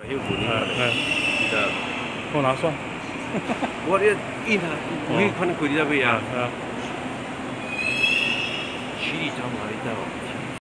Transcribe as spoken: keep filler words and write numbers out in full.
又不那个，的， 我拿算。 我这印他，我可能可以在位啊， 啊。 七里张马里在。